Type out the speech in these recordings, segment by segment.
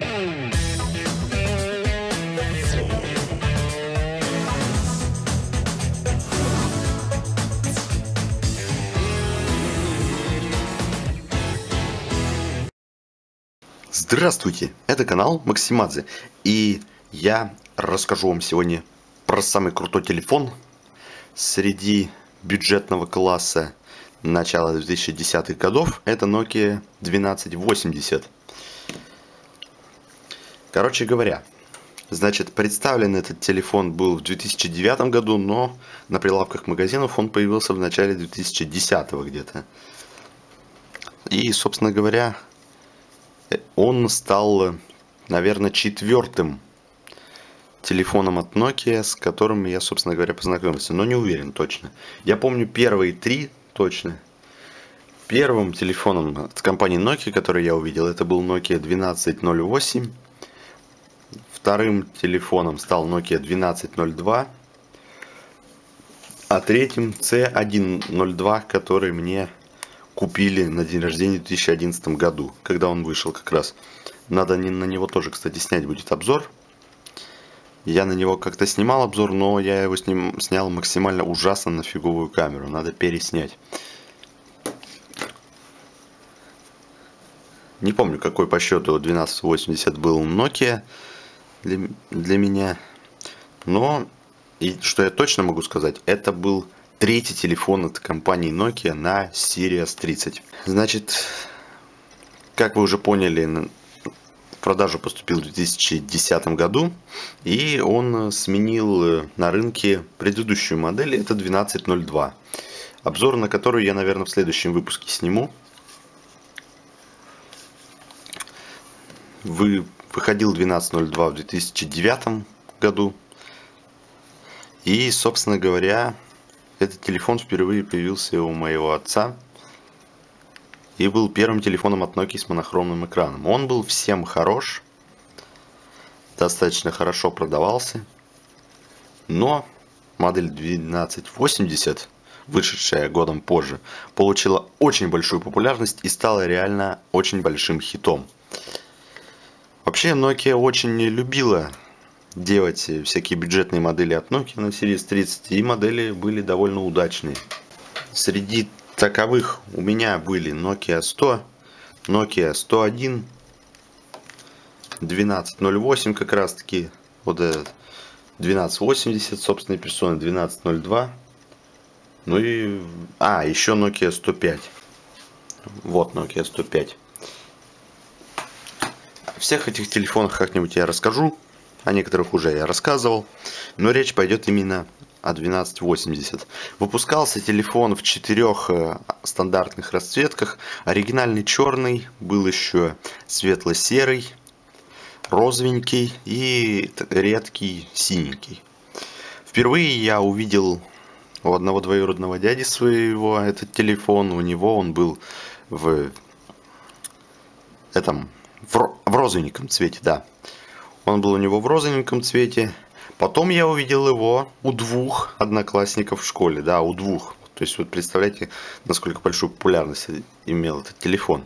Здравствуйте, это канал Максимадзе, и я расскажу вам сегодня про самый крутой телефон среди бюджетного класса начала 2010-х годов. Это Nokia 1280. Короче говоря, значит, представлен этот телефон был в 2009 году, но на прилавках магазинов он появился в начале 2010 где-то. И, собственно говоря, он стал, наверное, четвертым телефоном от Nokia, с которым я, собственно говоря, познакомился. Но не уверен точно. Я помню первые три точно. Первым телефоном от компании Nokia, который я увидел, это был Nokia 1208. Вторым телефоном стал Nokia 1202. А третьим C102, который мне купили на день рождения в 2011 году, когда он вышел как раз. Надо на него тоже, кстати, снять будет обзор. Я на него как-то снимал обзор, но я его снял максимально ужасно на фиговую камеру. Надо переснять. Не помню, какой по счету 1280 был Nokia для меня. Но, и что я точно могу сказать, это был третий телефон от компании Nokia на Sirius 30. Значит, как вы уже поняли, в продажу поступил в 2010 году. И он сменил на рынке предыдущую модель, это 1202. Обзор на которую я, наверное, в следующем выпуске сниму. Выходил 1202 в 2009 году. И, собственно говоря, этот телефон впервые появился у моего отца и был первым телефоном от Nokia с монохромным экраном. Он был всем хорош, достаточно хорошо продавался, но модель 1280, вышедшая годом позже, получила очень большую популярность и стала реально очень большим хитом. Вообще Nokia очень любила делать всякие бюджетные модели от Nokia на Series 30, и модели были довольно удачные. Среди таковых у меня были Nokia 100, Nokia 101, 1208 как раз таки, вот этот 1280 собственной персоны, 1202, ну и еще Nokia 105. Вот Nokia 105. О всех этих телефонах как-нибудь я расскажу. О некоторых уже я рассказывал, но речь пойдет именно о 1280. Выпускался телефон в 4 стандартных расцветках. Оригинальный черный, был еще светло-серый, розовенький и редкий синенький. Впервые я увидел у одного двоюродного дяди своего этот телефон. У него он был в розовеньком цвете, да. Он был у него в розовеньком цвете. Потом я увидел его у 2 одноклассников в школе. Да, у 2. То есть, вот представляете, насколько большую популярность имел этот телефон.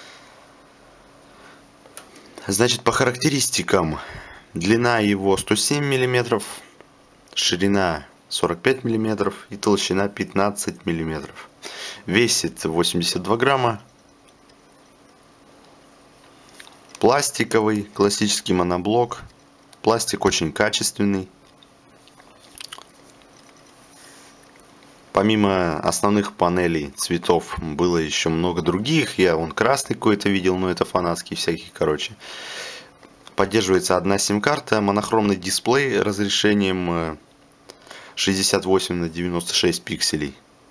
Значит, по характеристикам. Длина его 107 мм, ширина 45 мм и толщина 15 мм. Весит 82 грамма. Пластиковый, классический моноблок. Пластик очень качественный. Помимо основных панелей цветов было еще много других. Я вон красный какой-то видел, но это фанатские всякие, короче. Поддерживается одна сим-карта, монохромный дисплей разрешением 68 на 96 пикселей.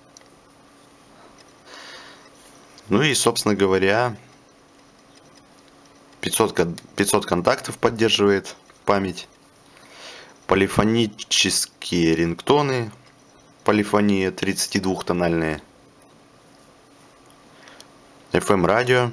Ну и, собственно говоря, 500 контактов поддерживает память. Полифонические рингтоны. Полифония 32-тональная. FM радио.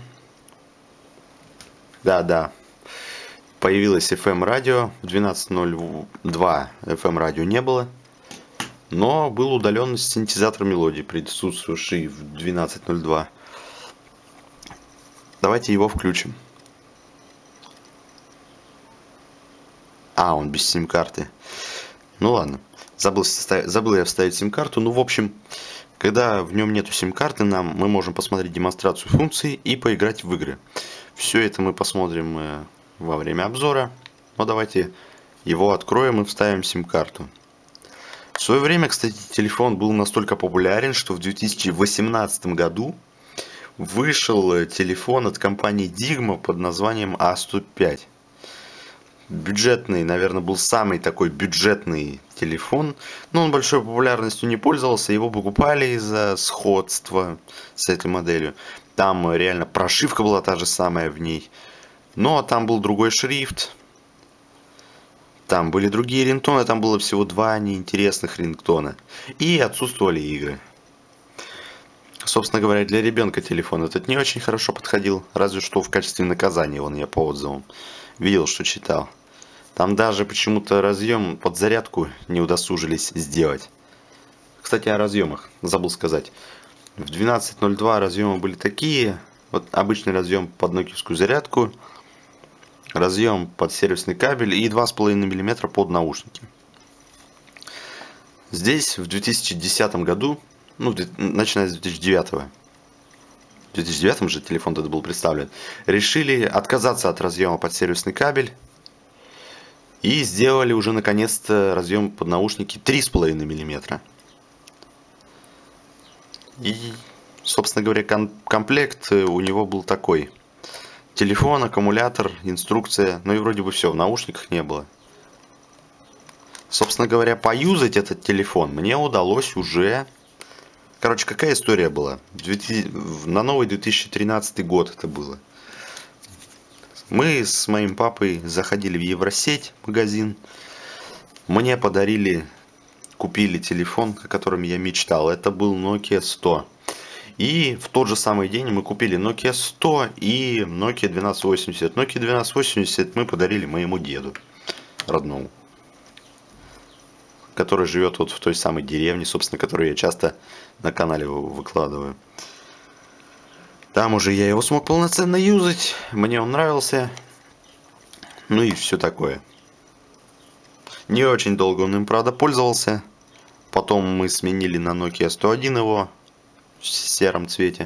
Да. Появилось FM радио. В 12.02 FM радио не было. Но был удален синтезатор мелодии, присутствующий в 12.02. Давайте его включим. А, он без сим-карты. Ну ладно. Забыл я вставить сим-карту. Ну, в общем, когда в нем нету сим-карты, мы можем посмотреть демонстрацию функций и поиграть в игры. Все это мы посмотрим во время обзора. Но давайте его откроем и вставим сим-карту. В свое время, кстати, телефон был настолько популярен, что в 2018 году вышел телефон от компании Digma под названием A105. Бюджетный, наверное, был самый такой бюджетный телефон. Но он большой популярностью не пользовался. Его покупали из-за сходства с этой моделью. Там реально прошивка была та же самая в ней. Но там был другой шрифт. Там были другие рингтоны. Там было всего 2 неинтересных рингтона. И отсутствовали игры. Собственно говоря, для ребенка телефон этот не очень хорошо подходил. Разве что в качестве наказания, я по отзывам видел, что читал. Там даже почему-то разъем под зарядку не удосужились сделать. Кстати, о разъемах забыл сказать. В 12.02 разъемы были такие. Вот обычный разъем под нокиевскую зарядку, разъем под сервисный кабель и 2,5 мм под наушники. Здесь в 2010 году, начиная с 2009, в 2009 же телефон тогда был представлен, решили отказаться от разъема под сервисный кабель и сделали уже наконец-то разъем под наушники 3,5 мм. И, собственно говоря, комплект у него был такой. Телефон, аккумулятор, инструкция, ну и вроде бы все, в наушниках не было. Собственно говоря, поюзать этот телефон мне удалось уже... Короче, какая история была? На новый 2013 год это было. Мы с моим папой заходили в Евросеть, магазин. Мне купили телефон, о котором я мечтал. Это был Nokia 100. И в тот же самый день мы купили Nokia 100 и Nokia 1280. Nokia 1280 мы подарили моему деду родному, который живет вот в той самой деревне, собственно, которую я часто на канале выкладываю. Там уже я его смог полноценно юзать, мне он нравился, ну и все такое. Не очень долго он им, правда, пользовался. Потом мы сменили на Nokia 101 его в сером цвете.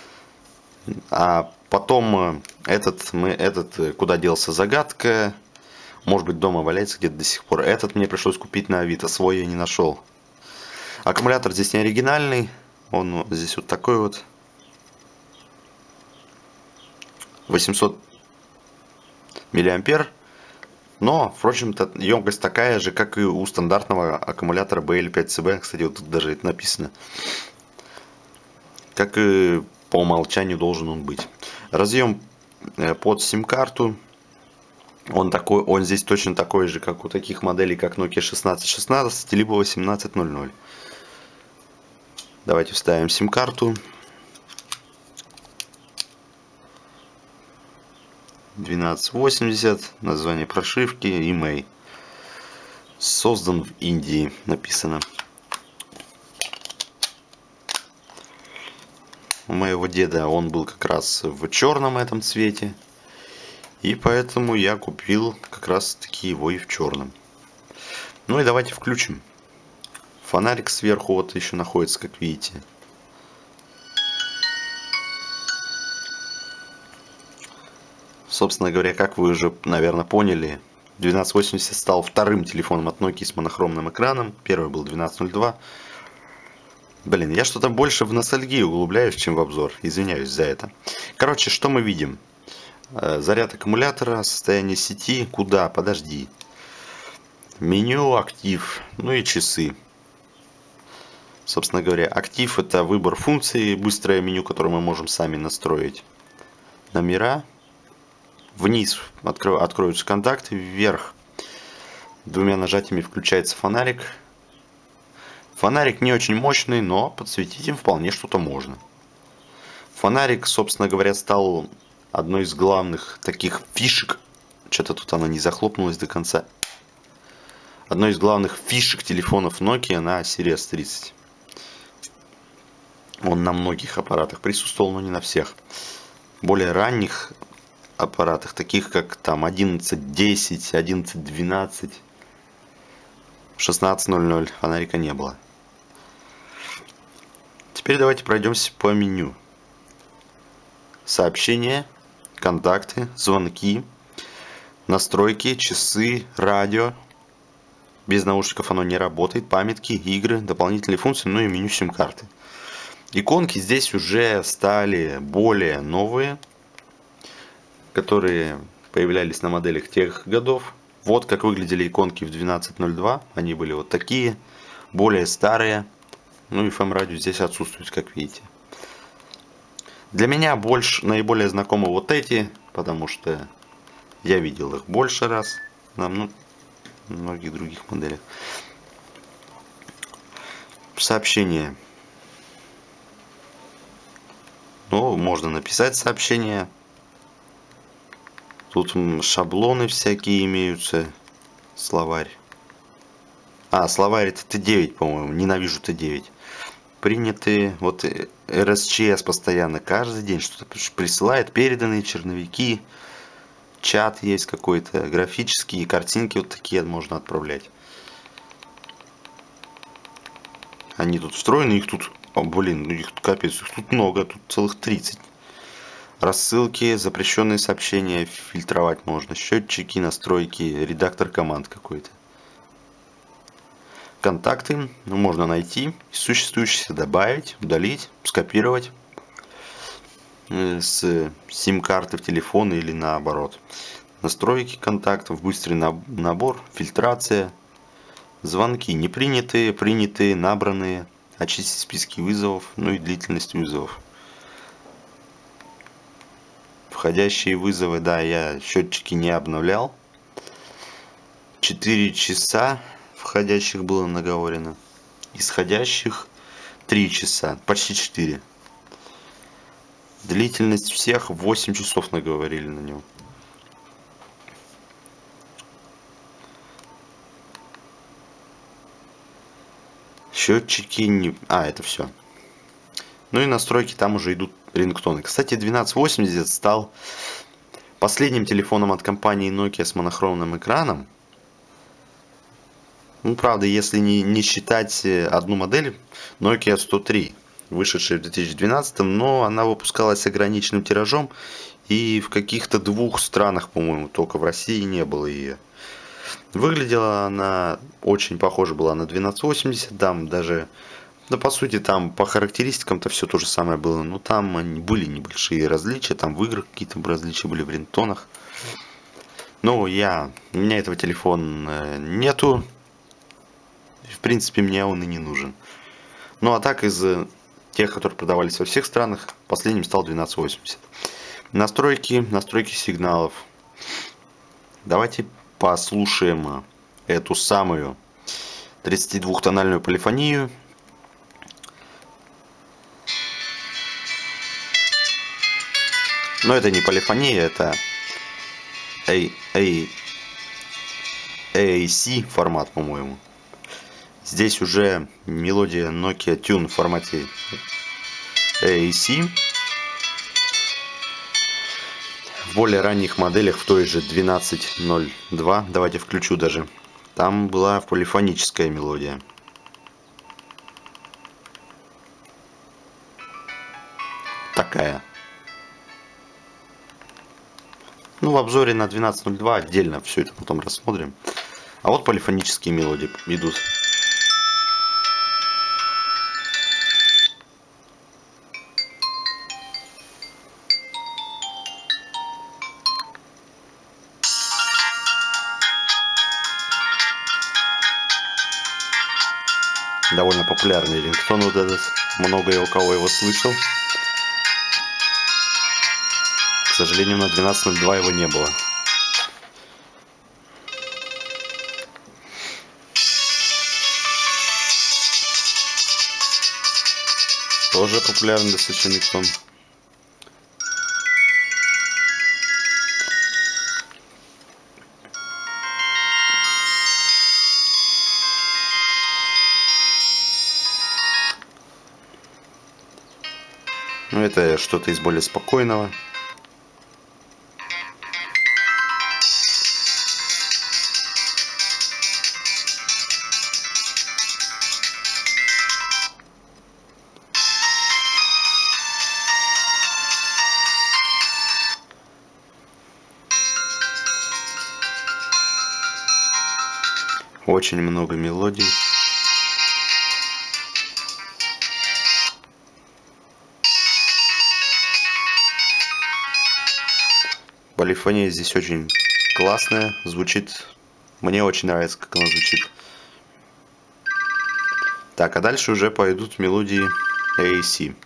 А потом этот куда делся, загадка. Может быть, дома валяется где-то до сих пор. Этот мне пришлось купить на Авито, свой я не нашел. Аккумулятор здесь не оригинальный. Он здесь вот такой вот. 800 миллиампер. Но, впрочем-то, емкость такая же, как и у стандартного аккумулятора BL5CB. Кстати, вот тут даже это написано. Как и по умолчанию должен он быть. Разъем под сим-карту. Он здесь точно такой же, как у таких моделей, как Nokia 1616, либо 1800. Давайте вставим сим-карту. 1280, название прошивки, email. Создан в Индии, написано. У моего деда он был как раз в черном этом цвете. И поэтому я купил как раз таки его и в черном. Ну и давайте включим. Фонарик сверху вот еще находится, как видите. Собственно говоря, как вы уже, наверное, поняли, 1280 стал вторым телефоном от Nokia с монохромным экраном. Первый был 1202. Блин, я что-то больше в ностальгию углубляюсь, чем в обзор. Извиняюсь за это. Короче, что мы видим? Заряд аккумулятора, состояние сети. Куда? Подожди. Меню, актив, ну и часы. Собственно говоря, актив — это выбор функций, быстрое меню, которое мы можем сами настроить. Номера. Вниз откроются контакты, вверх двумя нажатиями включается фонарик. Фонарик не очень мощный, но подсветить им вполне что-то можно. Фонарик, собственно говоря, стал одной из главных таких фишек. Что-то тут она не захлопнулась до конца. Одной из главных фишек телефонов Nokia на серии S30. Он на многих аппаратах присутствовал, но не на всех. Более ранних аппаратах, таких как там 11.10, 11.12, 16.00 фонарика не было. Теперь давайте пройдемся по меню. Сообщения, контакты, звонки, настройки, часы, радио. Без наушников оно не работает. Памятки, игры, дополнительные функции, ну и меню сим-карты. Иконки здесь уже стали более новые, которые появлялись на моделях тех годов. Вот как выглядели иконки в 12.02. Они были вот такие, более старые. Ну и FM-радио здесь отсутствует, как видите. Для меня наиболее знакомы вот эти, потому что я видел их больше раз на многих других моделях. Сообщение. Ну, можно написать сообщение. Тут шаблоны всякие имеются. Словарь. Словарь это Т9, по-моему. Ненавижу Т9. Приняты. Вот РСЧС постоянно каждый день что-то присылает. Переданные черновики. Чат есть какой-то. Графические картинки вот такие можно отправлять. Они тут встроены. Их тут... их тут капец. Их тут много. Тут целых 30. Рассылки, запрещенные сообщения фильтровать можно. Счетчики, настройки, редактор команд какой-то. Контакты можно найти, существующие добавить, удалить, скопировать с сим-карты в телефон или наоборот. Настройки контактов, быстрый набор, фильтрация, звонки непринятые, принятые, набранные, очистить списки вызовов, ну и длительность вызовов. Входящие вызовы, да, я счетчики не обновлял. 4 часа входящих было наговорено. Исходящих 3 часа, почти 4. Длительность всех 8 часов наговорили на него. Счетчики не... это все. Ну и настройки, там уже идут рингтоны. Кстати, 1280 стал последним телефоном от компании Nokia с монохромным экраном. Ну, правда, если не считать одну модель, Nokia 103, вышедшая в 2012, но она выпускалась с ограниченным тиражом, и в каких-то 2 странах, по-моему, только в России не было ее. Выглядела она очень похожа была на 1280, там даже... Да, по сути, там по характеристикам-то все то же самое было. Но там были небольшие различия. Там в играх какие-то различия были, в рингтонах. Но у меня этого телефона нету. В принципе, мне он и не нужен. Ну, а так, из тех, которые продавались во всех странах, последним стал 1280. Настройки сигналов. Давайте послушаем эту самую 32-тональную полифонию. Но это не полифония, это AAC формат, по-моему. Здесь уже мелодия Nokia Tune в формате AAC. В более ранних моделях, в той же 12.02, давайте включу даже, там была полифоническая мелодия. Такая. Ну, в обзоре на 12.02 отдельно все это потом рассмотрим. А вот полифонические мелодии идут. Довольно популярный рингтон вот этот. Много у кого его слышал. К сожалению, на 12.02 его не было. Тоже популярный достаточно рингтон. Ну, это что-то из более спокойного. Очень много мелодий. Полифония здесь очень классная, звучит. Мне очень нравится, как она звучит. Так, а дальше уже пойдут мелодии AAC.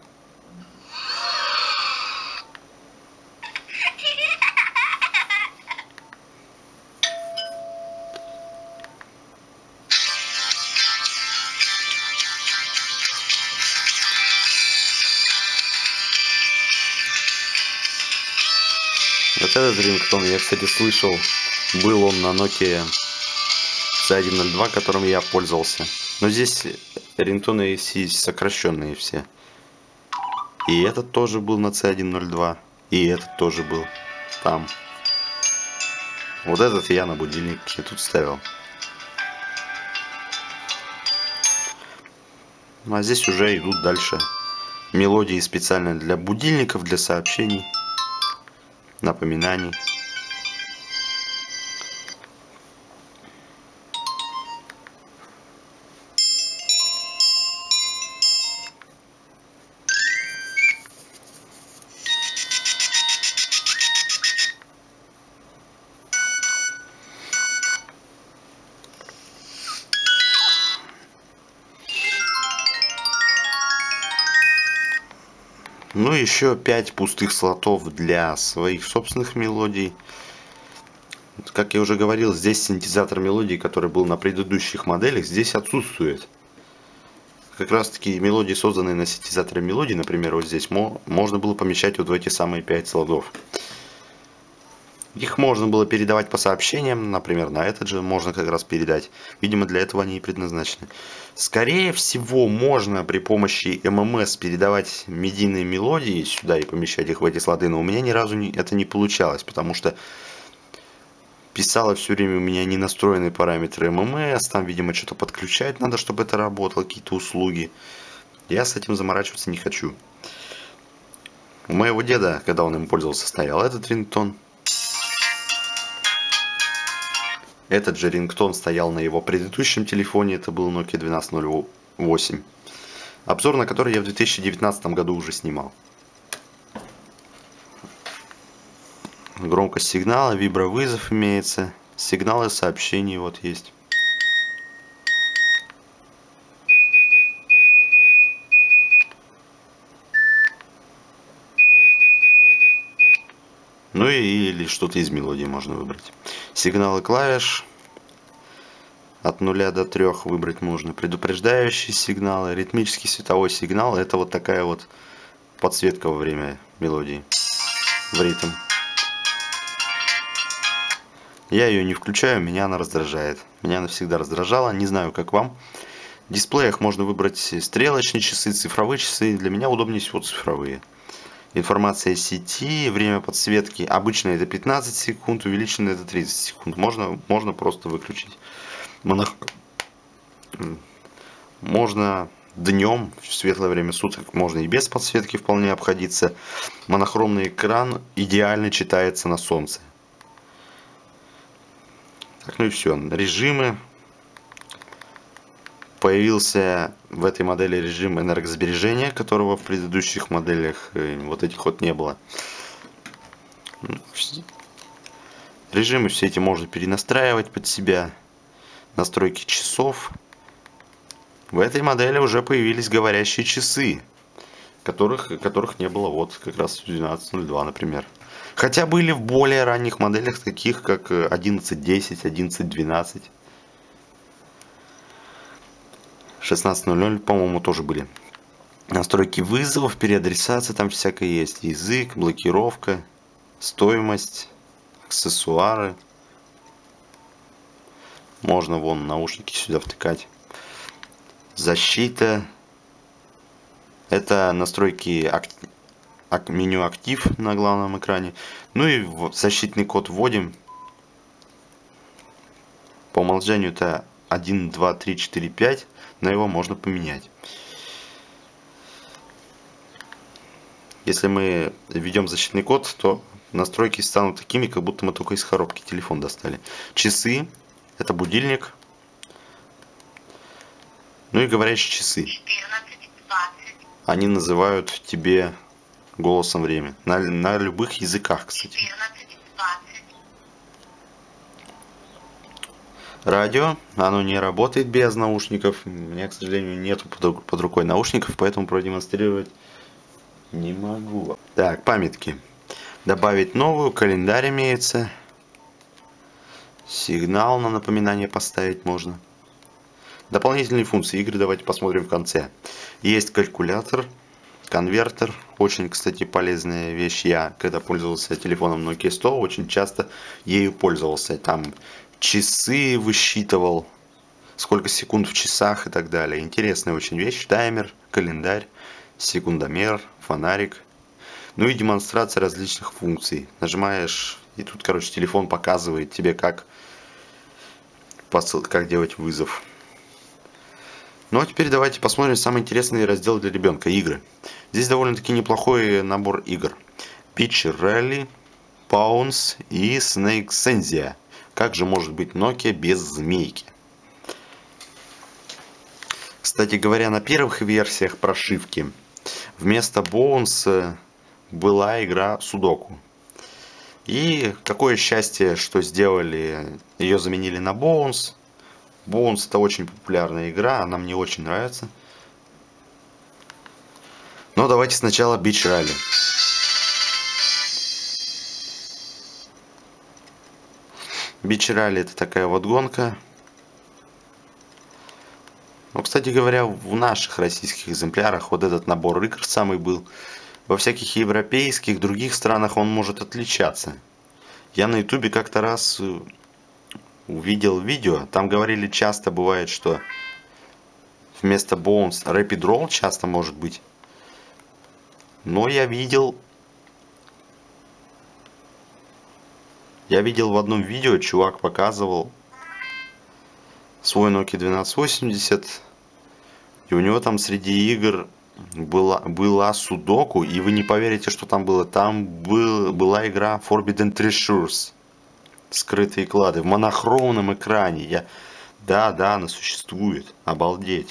Вот этот рингтон я, кстати, слышал. Был он на Nokia C102, которым я пользовался. Но здесь рингтоны AAC сокращенные все. И этот тоже был на C102. И этот тоже был там. Вот этот я на будильнике тут ставил. А здесь уже идут дальше мелодии специально для будильников, для сообщений, напоминаний. Ну, еще 5 пустых слотов для своих собственных мелодий. Как я уже говорил, здесь синтезатор мелодий, который был на предыдущих моделях, здесь отсутствует. Как раз таки мелодии, созданные на синтезаторе мелодий, например, вот здесь, можно было помещать вот в эти самые 5 слотов. Их можно было передавать по сообщениям, например, на этот же можно как раз передать. Видимо, для этого они и предназначены. Скорее всего, можно при помощи ММС передавать медийные мелодии сюда и помещать их в эти слоты, но у меня ни разу это не получалось, потому что писало все время у меня не настроенные параметры ММС, там, видимо, что-то подключать надо, чтобы это работало, какие-то услуги. Я с этим заморачиваться не хочу. У моего деда, когда он им пользовался, стоял этот рингтон. Этот же рингтон стоял на его предыдущем телефоне, это был Nokia 1208. Обзор на который я в 2019 году уже снимал. Громкость сигнала, вибровызов имеется, сигналы сообщений вот есть. Ну или что-то из мелодии можно выбрать. Сигналы клавиш от 0 до 3 выбрать можно. Предупреждающие сигналы, ритмический световой сигнал. Это вот такая вот подсветка во время мелодии в ритм. Я ее не включаю, меня она раздражает. Меня она всегда раздражала, не знаю как вам. В дисплеях можно выбрать стрелочные часы, цифровые часы. Для меня удобнее всего цифровые. Информация сети, время подсветки. Обычно это 15 секунд, увеличенно это 30 секунд. Можно просто выключить. Можно днем, в светлое время суток, можно и без подсветки вполне обходиться. Монохромный экран идеально читается на солнце. Так, ну и все. Режимы. Появился в этой модели режим энергосбережения, которого в предыдущих моделях вот этих вот не было. Режимы все эти можно перенастраивать под себя. Настройки часов. В этой модели уже появились говорящие часы, которых не было вот как раз в 12.02, например. Хотя были в более ранних моделях, таких как 11.10, 11.12. 16.00, по-моему, тоже были. Настройки вызовов, переадресация, там всякое есть. Язык, блокировка, стоимость, аксессуары. Можно вон наушники сюда втыкать. Защита. Это настройки меню актив на главном экране. Ну и защитный код вводим. По умолчанию это 1, 2, 3, 4, 5. Но его можно поменять. Если мы введем защитный код, то настройки станут такими, как будто мы только из коробки телефон достали. Часы. Это будильник. Ну и говорящие часы. 14:20. Они называют тебе голосом время. На любых языках, кстати. 14:20. Радио, оно не работает без наушников. У меня, к сожалению, нету под рукой наушников, поэтому продемонстрировать не могу. Так, памятки. Добавить новую, календарь имеется. Сигнал на напоминание поставить можно. Дополнительные функции игры давайте посмотрим в конце. Есть калькулятор, конвертер. Очень, кстати, полезная вещь. Я, когда пользовался телефоном Nokia 100, очень часто ею пользовался. Там часы высчитывал, сколько секунд в часах и так далее. Интересная очень вещь. Таймер, календарь, секундомер, фонарик. Ну и демонстрация различных функций. Нажимаешь, и тут, короче, телефон показывает тебе, как делать вызов. Ну а теперь давайте посмотрим самый интересный раздел для ребенка – игры. Здесь довольно-таки неплохой набор игр. Beach Rally, Pawns и Snake Senzia. Как же может быть Nokia без змейки? Кстати говоря, на первых версиях прошивки вместо Bones была игра Судоку. И какое счастье, что сделали, ее заменили на Bones. Bones это очень популярная игра, она мне очень нравится. Но давайте сначала Beach Rally. Beach Rally это такая вот гонка. Ну, кстати говоря, в наших российских экземплярах вот этот набор игр самый был. Во всяких европейских, других странах он может отличаться. Я на ютубе как-то раз увидел видео, там говорили, часто бывает, что вместо Bones Rapid Roll часто может быть. Но я видел в одном видео, чувак показывал свой Nokia 1280, и у него там среди игр была Судоку, и вы не поверите, что там было. Там была игра Forbidden Treasures, скрытые клады, в монохромном экране. Да, она существует, обалдеть.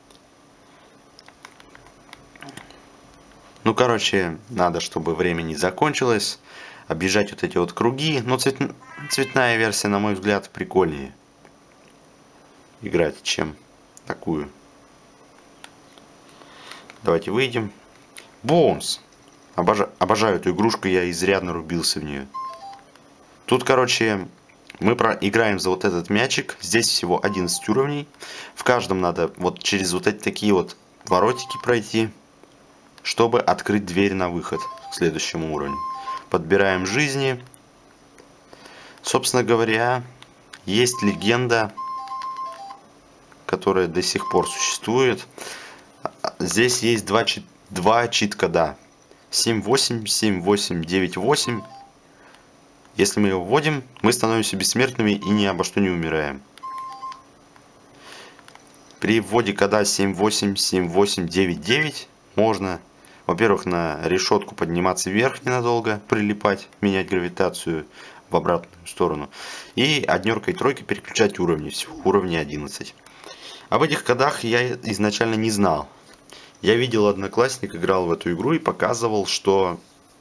Ну, короче, надо, чтобы время не закончилось, объезжать вот эти вот круги. Но цветная версия, на мой взгляд, прикольнее играть, чем такую. Давайте выйдем. Bones. Обожаю эту игрушку, я изрядно рубился в нее. Тут, короче, мы играем за вот этот мячик. Здесь всего 11 уровней. В каждом надо вот через вот эти такие вот воротики пройти, чтобы открыть дверь на выход к следующему уровню. Подбираем жизни. Собственно говоря, есть легенда, которая до сих пор существует. Здесь есть два чит-кода. 7.8, 7.8, 9.8. Если мы его вводим, мы становимся бессмертными и ни обо что не умираем. При вводе кода 7.8, 7.8, 9.9 можно, во-первых, на решетку подниматься вверх ненадолго, прилипать, менять гравитацию в обратную сторону. И однеркой и тройкой переключать уровни, всего уровня 11. Об этих кодах я изначально не знал. Я видел, одноклассник играл в эту игру и показывал, что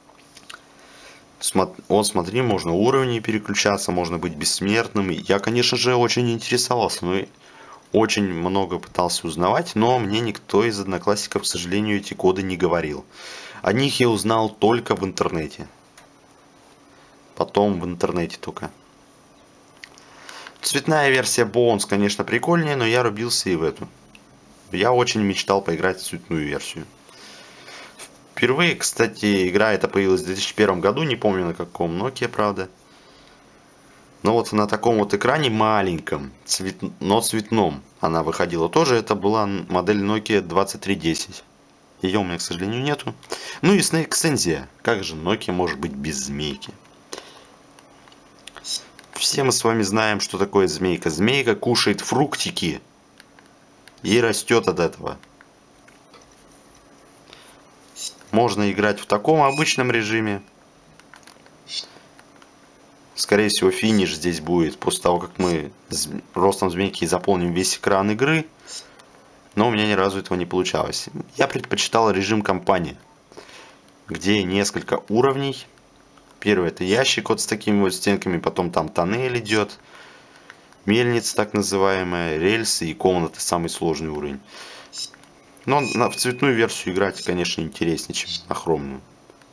смотри, можно уровни переключаться, можно быть бессмертным. Я, конечно же, очень интересовался, но очень много пытался узнавать, но мне никто из одноклассников, к сожалению, эти коды не говорил. О них я узнал только в интернете. Потом в интернете только. Цветная версия Bones, конечно, прикольнее, но я рубился и в эту. Я очень мечтал поиграть в цветную версию. Впервые, кстати, игра эта появилась в 2001 году, не помню на каком, Nokia, правда. Но вот на таком вот экране маленьком, но цветном она выходила тоже. Это была модель Nokia 2310. Ее у меня, к сожалению, нету. Ну и Snake Senzia. Как же Nokia может быть без змейки? Все мы с вами знаем, что такое змейка. Змейка кушает фруктики и растет от этого. Можно играть в таком обычном режиме. Скорее всего, финиш здесь будет после того, как мы ростом змейки заполним весь экран игры. Но у меня ни разу этого не получалось. Я предпочитал режим компании, где несколько уровней. Первый это ящик вот с такими вот стенками, потом там тоннель идет, мельница так называемая, рельсы и комната, самый сложный уровень. Но в цветную версию играть, конечно, интереснее, чем на хромную.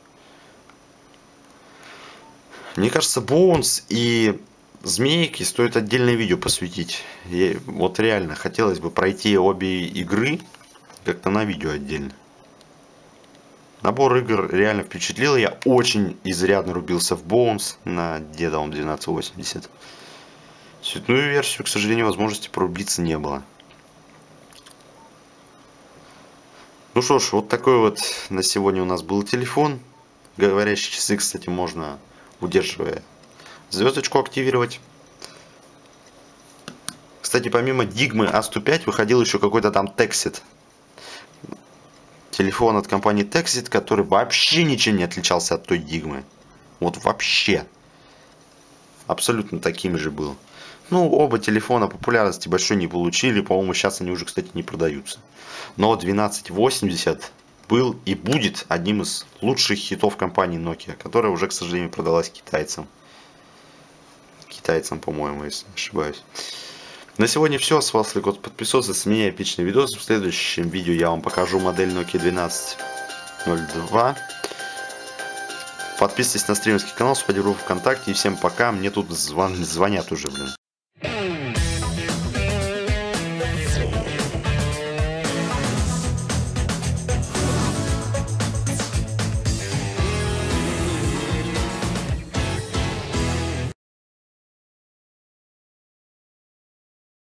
Мне кажется, Bones и Змейки стоит отдельное видео посвятить. Вот реально хотелось бы пройти обе игры как-то на видео отдельно. Набор игр реально впечатлил. Я очень изрядно рубился в Bones на дедовом 1280. Цветную версию, к сожалению, возможности порубиться не было. Ну что ж, вот такой вот на сегодня у нас был телефон. Говорящие часы, кстати, можно, удерживая звездочку, активировать. Кстати, помимо Digma A105 выходил еще какой-то там Texit. Телефон от компании Texit, который вообще ничем не отличался от той Digma. Вот вообще. Абсолютно таким же был. Ну, оба телефона популярности большой не получили. По-моему, сейчас они уже, кстати, не продаются. Но 1280 был и будет одним из лучших хитов компании Nokia, которая уже, к сожалению, продалась китайцам. Китайцам, по-моему, если не ошибаюсь. На сегодня все. С вас лайк, подписываться, с меня эпичный видос. В следующем видео я вам покажу модель Nokia 1202. Подписывайтесь на стримерский канал, в ВКонтакте. И всем пока. Мне тут звонят уже, блин.